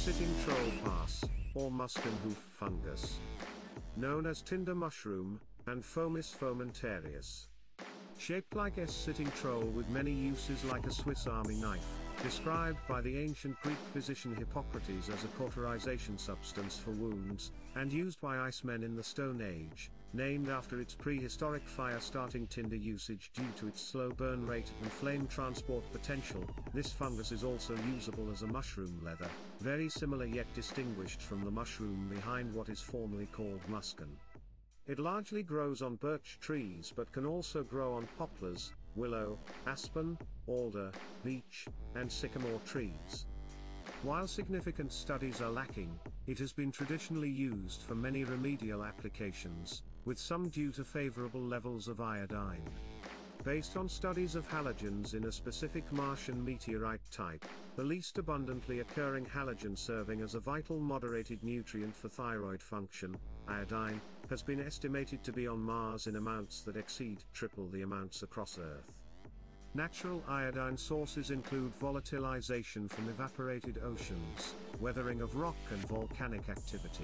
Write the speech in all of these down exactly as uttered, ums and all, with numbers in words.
sitting troll pass, or Muskin hoof fungus. Known as tinder mushroom, and Fomes fomentarius. Shaped like a sitting troll with many uses like a Swiss army knife, described by the ancient Greek physician Hippocrates as a cauterization substance for wounds, and used by ICEMAN in the Stone Age, named after its prehistoric fire-starting tinder usage due to its slow burn rate and flame transport potential. This fungus is also usable as a mushroom leather, very similar yet distinguished from the mushroom behind what is formerly called muskin. It largely grows on birch trees but can also grow on poplars, willow, aspen, alder, beech, and sycamore trees. While significant studies are lacking, it has been traditionally used for many remedial applications, with some due to favorable levels of iodine. Based on studies of halogens in a specific Martian meteorite type, the least abundantly occurring halogen serving as a vital moderated nutrient for thyroid function, iodine, has been estimated to be on Mars in amounts that exceed triple the amounts across Earth. Natural iodine sources include volatilization from evaporated oceans, weathering of rock and volcanic activity.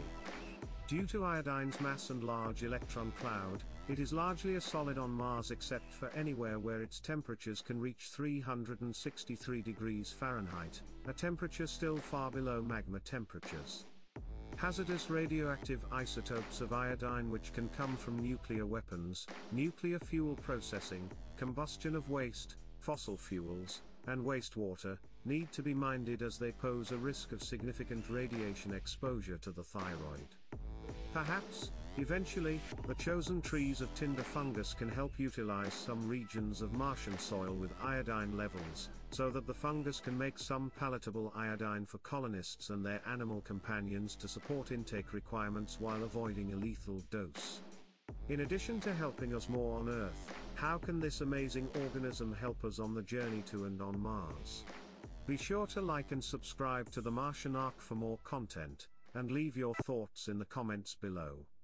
Due to iodine's mass and large electron cloud, it is largely a solid on Mars except for anywhere where its temperatures can reach three hundred sixty-three degrees Fahrenheit, a temperature still far below magma temperatures. Hazardous radioactive isotopes of iodine which can come from nuclear weapons, nuclear fuel processing, combustion of waste, fossil fuels, and wastewater, need to be minded as they pose a risk of significant radiation exposure to the thyroid. Perhaps, eventually, the chosen trees of tinder fungus can help utilize some regions of Martian soil with iodine levels, so that the fungus can make some palatable iodine for colonists and their animal companions to support intake requirements while avoiding a lethal dose. In addition to helping us more on Earth, how can this amazing organism help us on the journey to and on Mars? Be sure to like and subscribe to the Martian Ark for more content, and leave your thoughts in the comments below.